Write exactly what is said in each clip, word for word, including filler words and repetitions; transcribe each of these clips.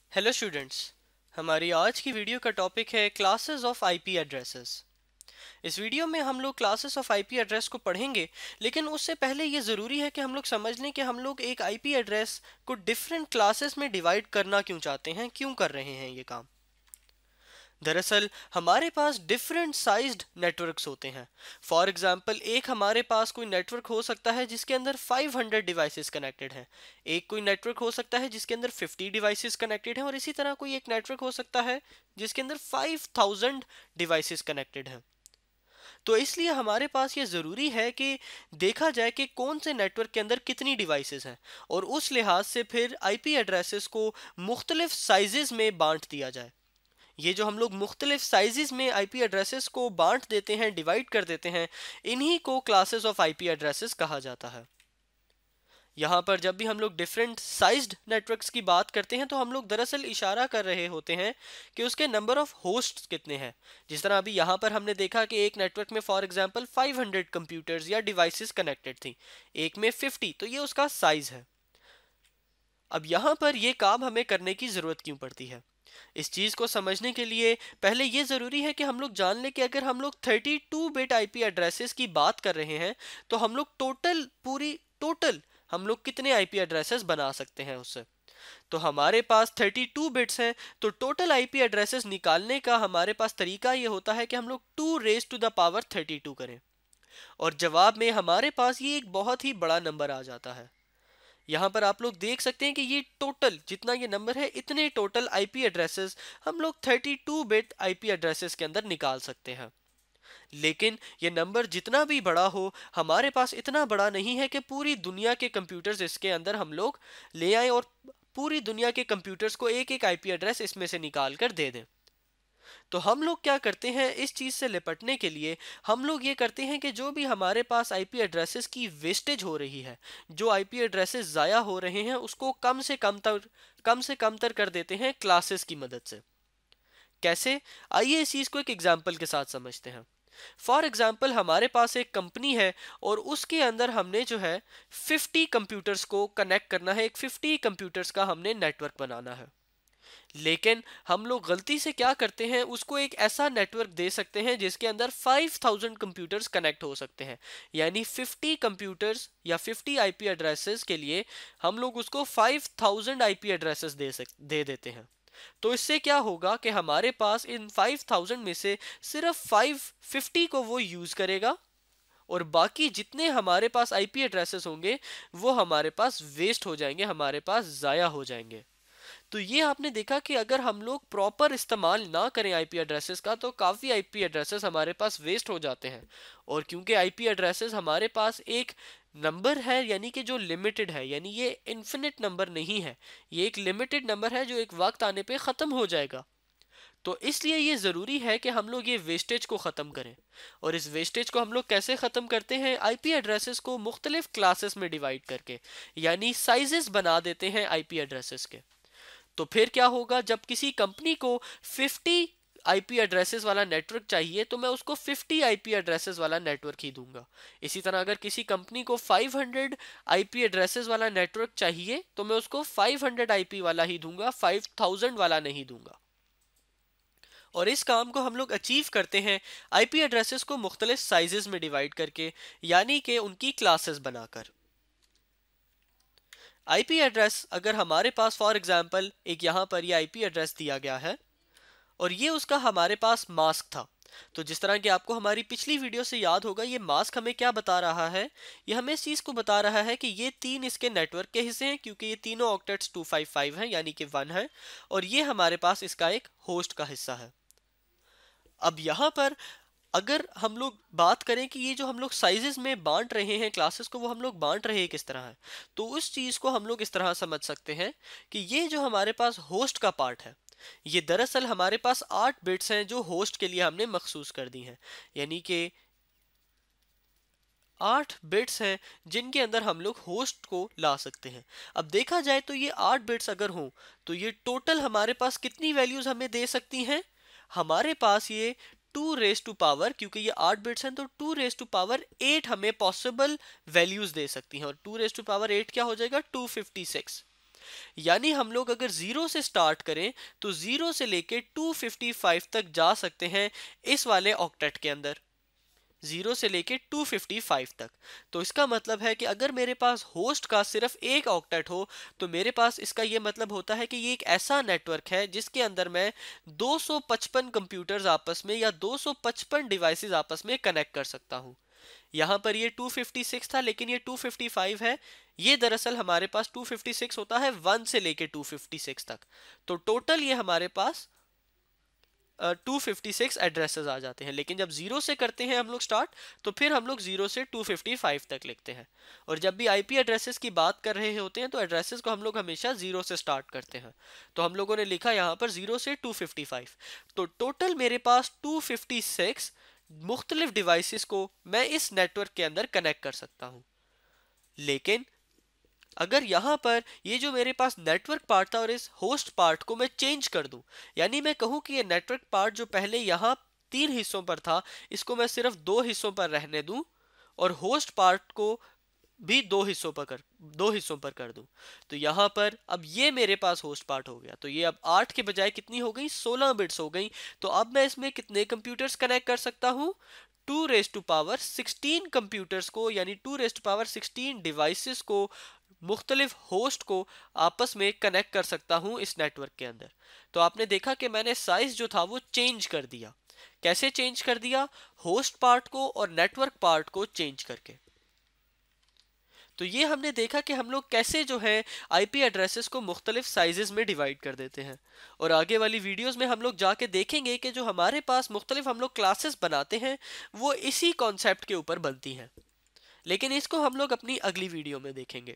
Hello students, हमारी आज की वीडियो का टॉपिक है क्लासेस ऑफ आईपी एड्रेसेस। इस वीडियो में हम लोग क्लासेस ऑफ आईपी एड्रेस को पढ़ेंगे, लेकिन उससे पहले ये ज़रूरी है कि हम लोग समझ लें कि हम लोग एक आईपी एड्रेस को डिफरेंट क्लासेस में डिवाइड करना क्यों चाहते हैं, क्यों कर रहे हैं ये काम। दरअसल हमारे पास डिफरेंट साइज्ड नेटवर्क्स होते हैं। फॉर एग्जांपल एक हमारे पास कोई नेटवर्क हो सकता है जिसके अंदर पाँच सौ डिवाइसेस कनेक्टेड हैं। एक कोई नेटवर्क हो सकता है जिसके अंदर पचास डिवाइसेस कनेक्टेड हैं, और इसी तरह कोई एक नेटवर्क हो सकता है जिसके अंदर पाँच हज़ार डिवाइसेस कनेक्टेड हैं। तो इसलिए हमारे पास ये ज़रूरी है कि देखा जाए कि कौन से नेटवर्क के अंदर कितनी डिवाइसेस हैं, और उस लिहाज से फिर आईपी एड्रेसेस को मुख्तलिफ साइजेस में बांट दिया जाए। ये जो हम लोग मुख्तलिफ साइजेस में आईपी एड्रेसेस को बांट देते हैं, डिवाइड कर देते हैं, इन्हीं को क्लासेस ऑफ आईपी एड्रेसेस कहा जाता है। यहाँ पर जब भी हम लोग डिफरेंट साइज्ड नेटवर्क्स की बात करते हैं तो हम लोग दरअसल इशारा कर रहे होते हैं कि उसके नंबर ऑफ होस्ट्स कितने हैं। जिस तरह अभी यहाँ पर हमने देखा कि एक नेटवर्क में फॉर एग्जांपल पाँच सौ कंप्यूटर्स या डिवाइसेस कनेक्टेड थी, एक में पचास, तो ये उसका साइज है। अब यहाँ पर ये काम हमें करने की ज़रूरत क्यों पड़ती है? इस चीज़ को समझने के लिए पहले ये ज़रूरी है कि हम लोग जान लें कि अगर हम लोग बत्तीस बिट आईपी एड्रेसेस की बात कर रहे हैं तो हम लोग टोटल पूरी टोटल हम लोग कितने आईपी एड्रेसेस बना सकते हैं उससे। तो हमारे पास बत्तीस बिट्स हैं, तो टोटल आईपी एड्रेसेस निकालने का हमारे पास तरीका ये होता है कि हम लोग two raise to the power बत्तीस करें, और जवाब में हमारे पास ये एक बहुत ही बड़ा नंबर आ जाता है। यहाँ पर आप लोग देख सकते हैं कि ये टोटल जितना ये नंबर है, इतने टोटल आईपी एड्रेसेस हम लोग बत्तीस बिट आईपी एड्रेसेस के अंदर निकाल सकते हैं। लेकिन ये नंबर जितना भी बड़ा हो, हमारे पास इतना बड़ा नहीं है कि पूरी दुनिया के कंप्यूटर्स इसके अंदर हम लोग ले आए और पूरी दुनिया के कंप्यूटर्स को एक एक आईपी एड्रेस इसमें से निकाल कर दे दें। तो हम लोग क्या करते हैं, इस चीज़ से निपटने के लिए हम लोग ये करते हैं कि जो भी हमारे पास आईपी एड्रेसेस की वेस्टेज हो रही है, जो आईपी एड्रेसेस ज़ाया हो रहे हैं, उसको कम से कम तर कम से कम तर कर देते हैं क्लासेस की मदद से। कैसे? आइए इस चीज़ को एक एग्जाम्पल के साथ समझते हैं। फॉर एग्जाम्पल हमारे पास एक कंपनी है और उसके अंदर हमने जो है पचास कंप्यूटर्स को कनेक्ट करना है, एक पचास कंप्यूटर्स का हमने नेटवर्क बनाना है। लेकिन हम लोग गलती से क्या करते हैं, उसको एक ऐसा नेटवर्क दे सकते हैं जिसके अंदर पाँच हज़ार कंप्यूटर्स कनेक्ट हो सकते हैं। यानी पचास कंप्यूटर्स या पचास आईपी एड्रेसेस के लिए हम लोग उसको पाँच हज़ार आईपी एड्रेसेस दे सक दे देते हैं। तो इससे क्या होगा कि हमारे पास इन पाँच हज़ार में से सिर्फ पाँच पचास को वो यूज़ करेगा, और बाकी जितने हमारे पास आईपी एड्रेसेस होंगे वो हमारे पास वेस्ट हो जाएंगे, हमारे पास ज़ाया हो जाएंगे। तो ये आपने देखा कि अगर हम लोग प्रॉपर इस्तेमाल ना करें आईपी एड्रेसेस का, तो काफ़ी आईपी एड्रेसेस हमारे पास वेस्ट हो जाते हैं। और क्योंकि आईपी एड्रेसेस हमारे पास एक नंबर है, यानी कि जो लिमिटेड है, यानी ये इन्फिनिट नंबर नहीं है, ये एक लिमिटेड नंबर है जो एक वक्त आने पे ख़त्म हो जाएगा। तो इसलिए ये ज़रूरी है कि हम लोग ये वेस्टेज को ख़त्म करें। और इस वेस्टेज को हम लोग कैसे ख़त्म करते हैं? आईपी एड्रेसेस को मुख्तलिफ क्लासेस में डिवाइड करके, यानी साइजेस बना देते हैं आईपी एड्रेसेस के। तो फिर क्या होगा, जब किसी कंपनी को पचास आईपी एड्रेसेस वाला नेटवर्क चाहिए तो मैं उसको पचास आईपी एड्रेसेस वाला नेटवर्क ही दूंगा। इसी तरह अगर किसी कंपनी को पाँच सौ आईपी एड्रेसेस वाला नेटवर्क चाहिए तो मैं उसको पाँच सौ आईपी वाला ही दूंगा, पाँच हज़ार वाला नहीं दूंगा। और इस काम को हम लोग अचीव करते हैं आईपी एड्रेसेस को मुख्तलिफ साइजेस में डिवाइड करके, यानी कि उनकी क्लासेस बनाकर। आईपी एड्रेस अगर हमारे पास फॉर एग्जांपल एक यहाँ पर ये आईपी एड्रेस दिया गया है और ये उसका हमारे पास मास्क था, तो जिस तरह कि आपको हमारी पिछली वीडियो से याद होगा, ये मास्क हमें क्या बता रहा है? ये हमें इस चीज़ को बता रहा है कि ये तीन इसके नेटवर्क के हिस्से हैं, क्योंकि ये तीनों ऑक्टेट्स दो सौ पचपन हैं, यानी कि वन है, और ये हमारे पास इसका एक होस्ट का हिस्सा है। अब यहाँ पर अगर हम लोग बात करें कि ये जो हम लोग साइजेस में बांट रहे हैं क्लासेस को, वो हम लोग बांट रहे हैं किस तरह है, तो उस चीज़ को हम लोग इस तरह समझ सकते हैं कि ये जो हमारे पास होस्ट का पार्ट है, ये दरअसल हमारे पास आठ बिट्स हैं जो होस्ट के लिए हमने मखसूस कर दी हैं। यानी कि आठ बिट्स हैं जिनके अंदर हम लोग होस्ट को ला सकते हैं। अब देखा जाए तो ये आठ बिट्स अगर हों तो ये टोटल हमारे पास कितनी वैल्यूज हमें दे सकती हैं? हमारे पास ये टू रेस टू पावर, क्योंकि ये आठ बिट्स हैं तो two raise to power eight हमें पॉसिबल वैल्यूज दे सकती हैं, और two raise to power eight क्या हो जाएगा? Two fifty six. यानी हम लोग अगर ज़ीरो से स्टार्ट करें तो ज़ीरो से लेके टू फिफ्टी फाइव तक जा सकते हैं इस वाले ऑक्टेट के अंदर, ज़ीरो से लेके टू फिफ्टी फाइव तक। तो इसका मतलब है कि अगर मेरे पास होस्ट का सिर्फ एक ऑक्टेट हो तो मेरे पास इसका ये मतलब होता है कि ये एक ऐसा नेटवर्क है जिसके अंदर मैं दो सौ पचपन कंप्यूटर्स आपस में या दो सौ पचपन डिवाइसेस आपस में कनेक्ट कर सकता हूँ। यहाँ पर ये टू फिफ्टी सिक्स था लेकिन ये टू फिफ्टी फाइव है। ये दरअसल हमारे पास टू फिफ्टी सिक्स होता है वन से लेके टू फिफ्टी सिक्स तक। तो टोटल ये हमारे पास टू फिफ्टी सिक्स एड्रेसेस आ जाते हैं। लेकिन जब जीरो से करते हैं हम लोग स्टार्ट तो फिर हम लोग जीरो से टू फिफ्टी फाइव तक लिखते हैं। और जब भी आईपी एड्रेसेस की बात कर रहे होते हैं तो एड्रेसेस को हम लोग हमेशा जीरो से स्टार्ट करते हैं। तो हम लोगों ने लिखा यहाँ पर जीरो से टू फिफ्टी फाइव। तो टोटल मेरे पास टू फिफ्टी सिक्स मुख्तलिफ डिवाइसेस को मैं इस नेटवर्क के अंदर कनेक्ट कर सकता हूँ। लेकिन अगर यहाँ पर ये जो मेरे पास नेटवर्क पार्ट था और इस होस्ट पार्ट को मैं चेंज कर दूं, यानी मैं कहूँ कि ये नेटवर्क पार्ट जो पहले यहाँ तीन हिस्सों पर था इसको मैं सिर्फ दो हिस्सों पर रहने दूं और होस्ट पार्ट को भी दो हिस्सों पर कर दो हिस्सों पर कर दूं, तो यहाँ पर अब ये मेरे पास होस्ट पार्ट हो गया। तो ये अब आठ के बजाय कितनी हो गई, सोलह बिट्स हो गई। तो अब मैं इसमें कितने कंप्यूटर्स कनेक्ट कर सकता हूँ, two raise to power sixteen computers को, यानी two raise to power sixteen devices को, मुख्तलिफ होस्ट को आपस में कनेक्ट कर सकता हूं इस नेटवर्क के अंदर। तो आपने देखा कि मैंने साइज जो था वो चेंज कर दिया। कैसे चेंज कर दिया, होस्ट पार्ट को और नेटवर्क पार्ट को चेंज करके। तो ये हमने देखा कि हम लोग कैसे जो है आईपी एड्रेसेस को मुख्तलिफ साइजेस में डिवाइड कर देते हैं। और आगे वाली वीडियोस में हम लोग जाके देखेंगे कि जो हमारे पास मुख्तलिफ हम लोग क्लासेस बनाते हैं वो इसी कॉन्सेप्ट के ऊपर बनती हैं, लेकिन इसको हम लोग अपनी अगली वीडियो में देखेंगे।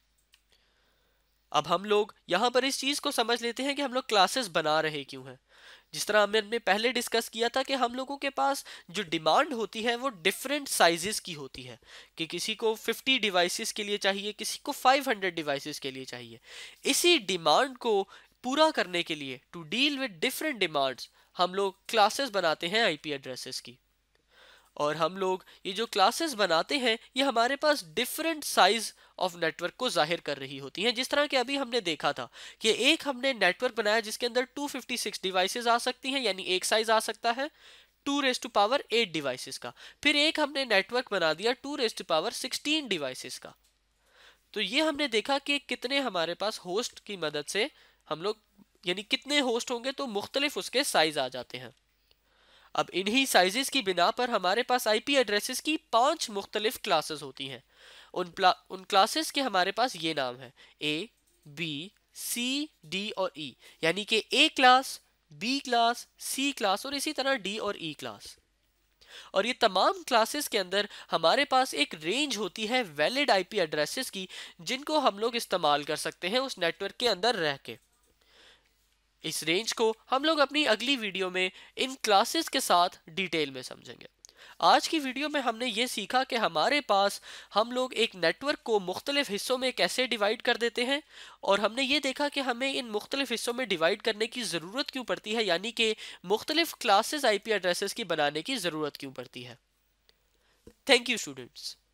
अब हम लोग यहाँ पर इस चीज़ को समझ लेते हैं कि हम लोग क्लासेस बना रहे क्यों हैं। जिस तरह हमने पहले डिस्कस किया था कि हम लोगों के पास जो डिमांड होती है वो डिफरेंट साइजेस की होती है, कि किसी को फिफ्टी डिवाइसेस के लिए चाहिए, किसी को फाइव हंड्रेड डिवाइसेस के लिए चाहिए। इसी डिमांड को पूरा करने के लिए, to deal with different demands, हम लोग क्लासेस बनाते हैं आईपी एड्रेसेस की। और हम लोग ये जो क्लासेस बनाते हैं ये हमारे पास डिफरेंट साइज ऑफ नेटवर्क को जाहिर कर रही होती हैं। जिस तरह के अभी हमने देखा था कि एक हमने नेटवर्क बनाया जिसके अंदर टू फिफ्टी सिक्स डिवाइसेस आ सकती हैं, यानी एक साइज आ सकता है two raise to power eight devices का। फिर एक हमने नेटवर्क बना दिया two raise to power sixteen devices का। तो ये हमने देखा कि कितने हमारे पास होस्ट की मदद से हम लोग, यानी कितने होस्ट होंगे तो मुख्तलिफ उसके साइज आ जाते हैं। अब इन्हीं साइजेस की बिना पर हमारे पास आईपी एड्रेसेस की पांच मुख्तलिफ क्लासेस होती हैं। उन उन क्लासेस के हमारे पास ये नाम है ए, बी, सी, डी और ई, यानी कि A class, B class, C class और इसी तरह डी और ई क्लास। और ये तमाम क्लासेस के अंदर हमारे पास एक रेंज होती है वैलिड आईपी एड्रेसेस की, जिनको हम लोग इस्तेमाल कर सकते हैं उस नेटवर्क के अंदर रह के। इस रेंज को हम लोग अपनी अगली वीडियो में इन क्लासेस के साथ डिटेल में समझेंगे। आज की वीडियो में हमने ये सीखा कि हमारे पास हम लोग एक नेटवर्क को मुख्तलिफ हिस्सों में कैसे डिवाइड कर देते हैं, और हमने ये देखा कि हमें इन मुख्तलिफ हिस्सों में डिवाइड करने की ज़रूरत क्यों पड़ती है, यानी कि मुख्तलिफ क्लासेस आईपी एड्रेसेस की बनाने की ज़रूरत क्यों पड़ती है। Thank you students.